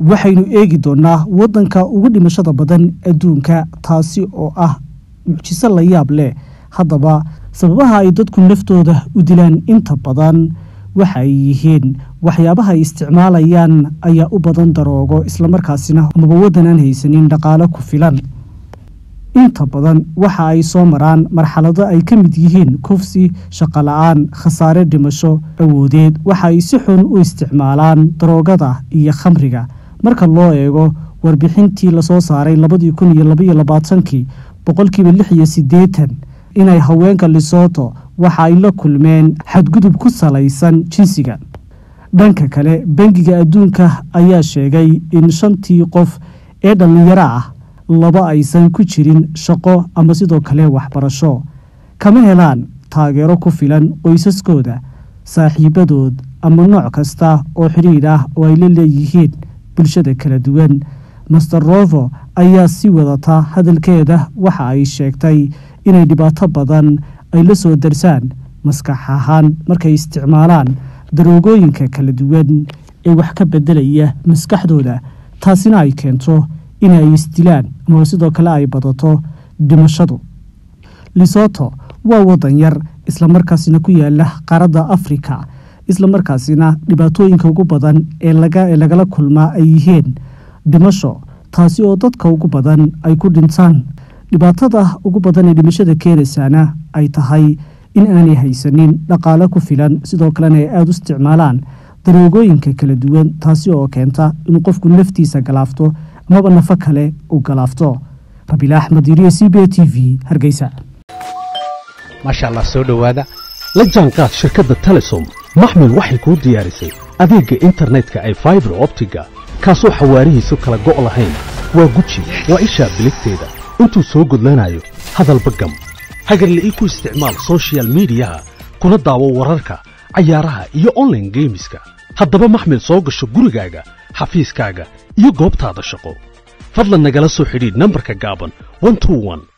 waxaynu eegi doonaa waddanka ugu dhimashada badan adduunka taasi oo ah mucjiso la yaab leh. haddaba sababaha ay dadku naftooda u dilaan inta badan waxa ay yihiin waxyaabaha ay isticmaalayaan ayaa u badan daroogo isla markaasina amaba waddan aan haysanin dhaqaale ku filan. inta badan waxa ay soo maraan marxalado ay ka mid yihiin kufsi, shaqo la'aan, khasaare dhimasho awoodeed. waxa ay si xun u isticmaalaan daroogada iyo khamriga. marka loo eego warbixintii la soo saaray 2022 boqolkiiba 86 inay haweenka Lesotho waxa ay la kulmeen xadgudub ku salaysan jinsiga. dhanka kale bangiga adduunka ayaa sheegay in 5 qof ee dhalinyaro ah 2 aysan ku jirin shaqo ama sidoo kale waxbarasho, kama helaan taageero ku filan qoysaskooda, saaxiibadood ama nooc kasta oo xiriir ah oo ay la leeyihiin bulshada kala duwan. Master Rovo ayaa si wadata hadalkeeda waxa ay sheegtay inay dhibaato badan ay la soo darsaan maskax ahaan markay isticmaalaan daroogooyinka kala duwan ee wax ka bedelaya maskaxdooda, taasina ay keento inay isdilaan ama sidoo kale ay badato dhimashadu. Lesotho waa waddan yar isla markaasina ku yaala qaaradda Afrika, isla markaasina dhibaatooyinka ugu badan ee lagala kulmaa ay yihiin dhimasho, taasi oo dadka ugu badan ay ku dhintaan. dhibaatada ugu badan ee dhimashada keenaysaana ay tahay in aanay haysanin dhaqaale ku filan, sidoo kalena ay aad u isticmaalaan daroogooyinka kala duwan, taasi oo keenta in qofku naftiisa galaafto amaba nafo kale u galaafto. Rabiil Axmed, CBA TV, Hargeysa. maasha Allah soo dhawaada la jaanqaad shirkadda Telesom. maxmil waxay kuu diyaarisay adeegga internetka ee fiber optiga kaasoo xawaarihiisu kala go' lahayn. waa guji waa isha biligteeda intuu soo gudlanayo hadalba gam hagarla'ii ku isticmaal social mediaha kuna daawo wararka, cayaaraha iyo online gameska. haddaba maxmil soo gasho gurigaaga, xafiiskaaga iyo goobtaada shaqo. fadlan nagala soo xidhiidh nambarka gaaban 121.